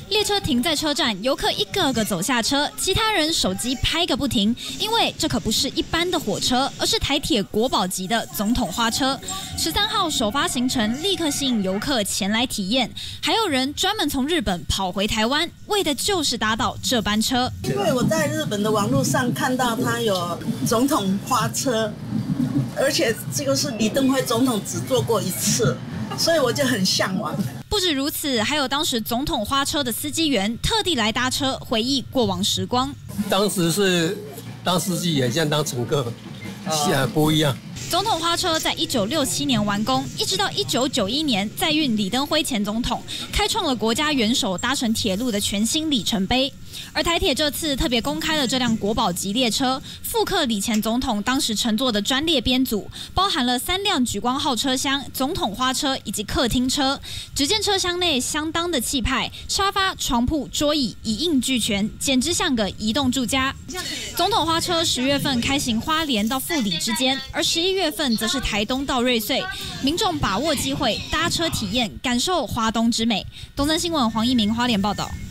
列车停在车站，游客一个个走下车，其他人手机拍个不停，因为这可不是一般的火车，而是台铁国宝级的总统花车。13号首发行程，立刻吸引游客前来体验，还有人专门从日本跑回台湾，为的就是搭到这班车。 因为我在日本的网络上看到它有总统花车，而且这个是李登辉总统只坐过一次，所以我就很向往。 不止如此，还有当时总统花车的司机员特地来搭车回忆过往时光。 当时是当司机也像当乘客，不一样。 总统花车在1967年完工，一直到1991年载运李登辉前总统，开创了国家元首搭乘铁路的全新里程碑。而台铁这次特别公开了这辆国宝级列车，复刻李前总统当时乘坐的专列编组，包含了3辆莒光号车厢、总统花车以及客厅车。只见车厢内相当的气派，沙发、床铺、桌椅一应俱全，简直像个移动住家。总统花车10月份开行花莲到富里之间，而11月份则是台东到瑞穗，民众把握机会搭车体验，感受花东之美。东森新闻黄一鸣花莲报道。